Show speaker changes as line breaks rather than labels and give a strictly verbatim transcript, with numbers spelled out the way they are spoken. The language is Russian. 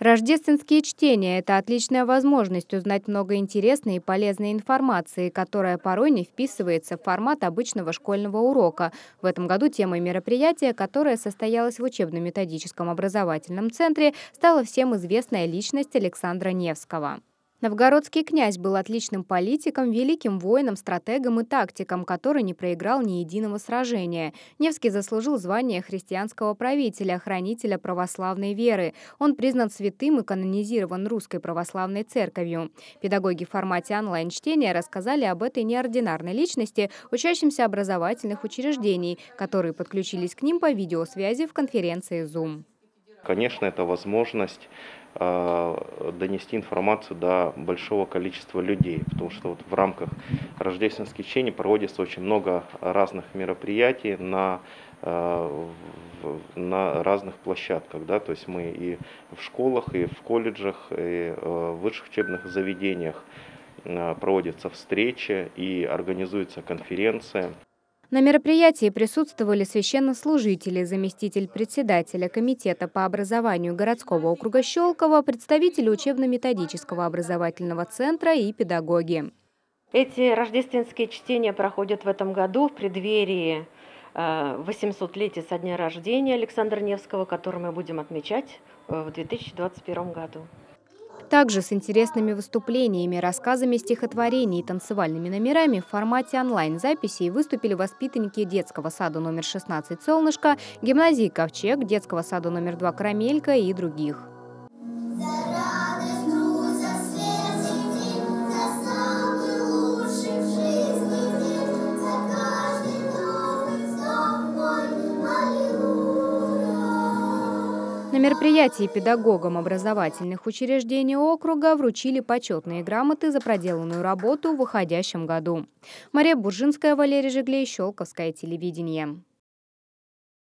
Рождественские чтения – это отличная возможность узнать много интересной и полезной информации, которая порой не вписывается в формат обычного школьного урока. В этом году темой мероприятия, которое состоялось в учебно-методическом образовательном центре, стала всем известная личность Александра Невского. Новгородский князь был отличным политиком, великим воином, стратегом и тактиком, который не проиграл ни единого сражения. Невский заслужил звание христианского правителя, хранителя православной веры. Он признан святым и канонизирован Русской православной церковью. Педагоги в формате онлайн-чтения рассказали об этой неординарной личности учащимся образовательных учреждений, которые подключились к ним по видеосвязи в конференции Zoom.
Конечно, это возможность э, донести информацию до большого количества людей, потому что вот в рамках рождественских чтений проводится очень много разных мероприятий на, э, в, на разных площадках. Да? То есть мы и в школах, и в колледжах, и э, в высших учебных заведениях э, проводятся встречи и организуются конференции.
На мероприятии присутствовали священнослужители, заместитель председателя комитета по образованию городского округа Щелково, представители учебно-методического образовательного центра и педагоги.
Эти рождественские чтения проходят в этом году в преддверии восьмисотлетия со дня рождения Александра Невского, который мы будем отмечать в две тысячи двадцать первом году.
Также с интересными выступлениями, рассказами стихотворений и танцевальными номерами в формате онлайн-записей выступили воспитанники детского сада номер шестнадцать «Солнышко», гимназии «Ковчег», детского сада номер два «Карамелька» и других. На мероприятии педагогам образовательных учреждений округа вручили почетные грамоты за проделанную работу в уходящем году. Мария Буржинская, Валерий Жиглей, Щелковское телевидение.